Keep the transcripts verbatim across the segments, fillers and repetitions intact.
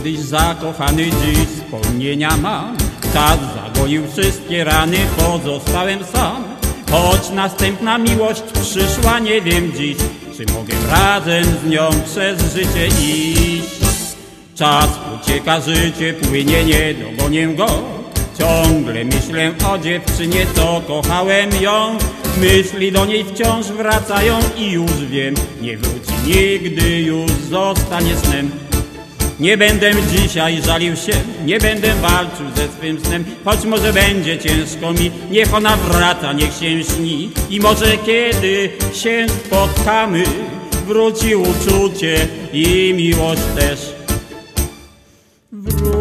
kiedyś zakochany, dziś wspomnienia mam. Czas zagoił wszystkie rany, pozostałem sam. Choć następna miłość przyszła, nie wiem dziś, czy mogę razem z nią przez życie iść. Czas ucieka, życie płynie, nie dogonię go. Ciągle myślę o dziewczynie, co kochałem ją. Myśli do niej wciąż wracają i już wiem, nie wróci nigdy, już zostanie snem. Nie będę dzisiaj żalił się, nie będę walczył ze swym snem. Choć może będzie ciężko mi, niech ona wraca, niech się śni. I może kiedy się spotkamy, wróci uczucie i miłość też. Wróć,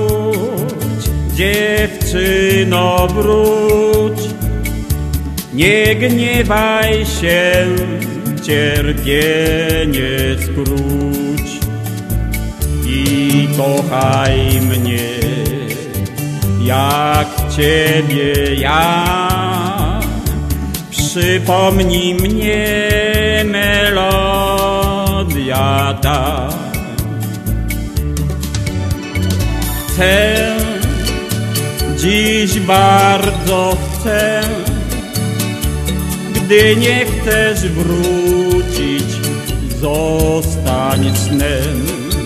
dziewczyno, wróć, nie gniewaj się, cierpienie skróć i kochaj mnie, jak ciebie ja. Przypomnij mnie melodia ta. Chcę, dziś bardzo chcę, gdy nie chcesz wrócić, zostań snem.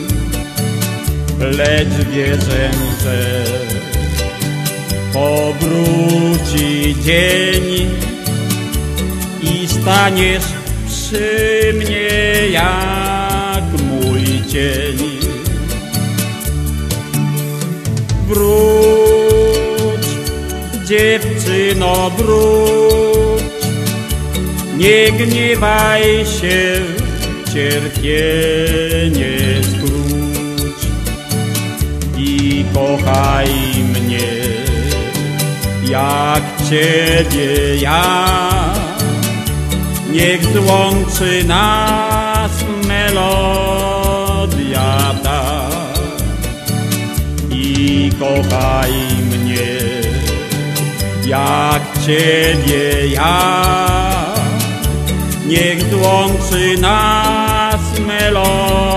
Lecz wierzę, że powróci dzień i staniesz przy mnie jak mój cień. Wróć, dziewczyno, wróć, nie gniewaj się, cierpienie skróć i kochaj mnie, jak ciebie ja. Niech złączy nas melodia ta. I kochaj mnie, jak ciebie ja. Niech złączy nas melodia.